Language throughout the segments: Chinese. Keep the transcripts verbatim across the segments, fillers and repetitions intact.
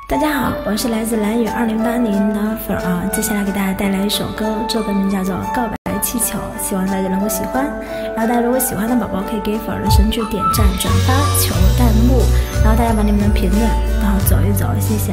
大家好，我是来自蓝雨二零八零的粉儿啊，接下来给大家带来一首歌，这首歌名叫做《告白气球》，希望大家能够喜欢。然后大家如果喜欢的宝宝可以给粉儿的神曲点赞、转发、求弹幕，然后大家把你们的评论然后走一走，谢谢。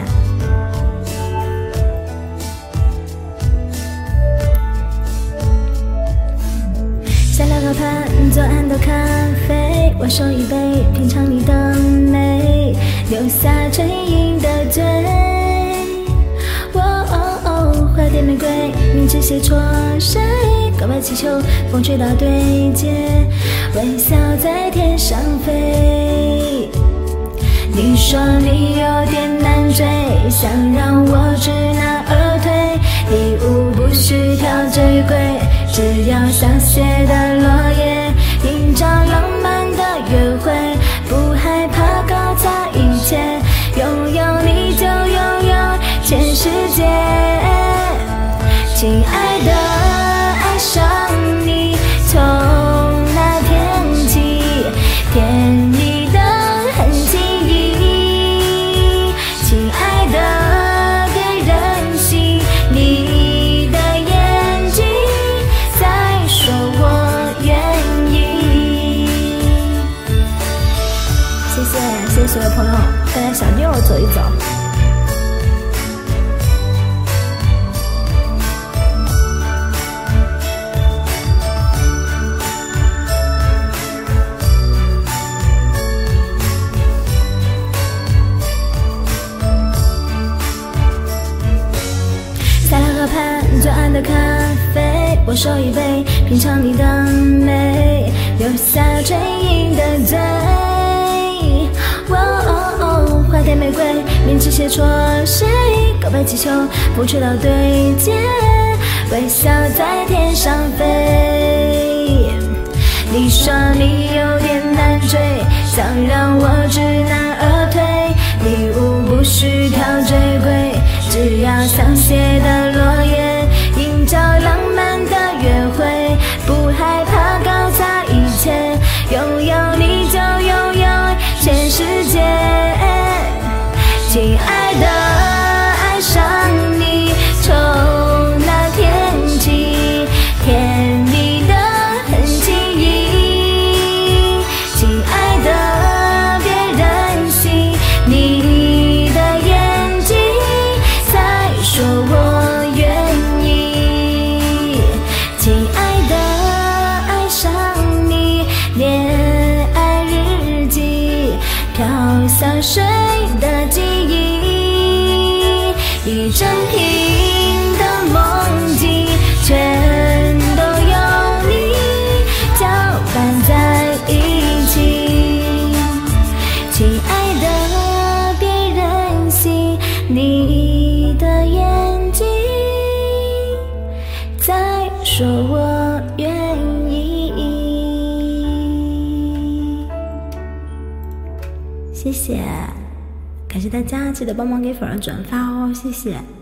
下了河畔，左岸的咖啡，我手一杯，品尝你的美，留下唇印的嘴。哦哦哦，花店玫瑰，明知写错谁？告白气球，风吹到对街，微笑在天上飞。你说你有点难追，想让我知难而退，礼物不需挑最贵，只要香榭的落叶，营造浪漫的约会，不害怕搞砸一切，拥有你就拥有全世界。亲爱的，爱上你，从那天起，甜蜜的很轻易。亲爱的，别任性，你的眼睛在说我愿意。谢谢，谢谢所有朋友，带着小妞走一走。下了河畔，左岸的咖啡，我手一杯，品尝你的美，留下唇印的嘴。哦哦哦，花店玫瑰，面纸写错谁？告白气球，风吹到对街，微笑在天上飞。你说你有点难追，想让我知难而退，礼物不需挑最贵，只要香榭的落叶，营造浪漫的约会，不害怕搞砸一切，拥有你就拥有全世界。亲爱的，爱上你，从那天起，甜蜜的很轻易。亲爱的，别任性，你的眼睛在说我愿意。亲爱的，爱上你，恋爱日记，飘散水的记忆，一整瓶的梦境，全都有你搅拌在一起。亲爱的，别任性，你的眼睛在说我愿意。谢谢，感谢大家，记得帮忙给粉儿转发哦，谢谢。